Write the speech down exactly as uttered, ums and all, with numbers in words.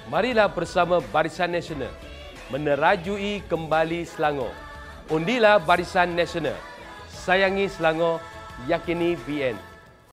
Marilah bersama Barisan Nasional menerajui kembali Selangor. Undilah Barisan Nasional. Sayangi Selangor, yakini B N.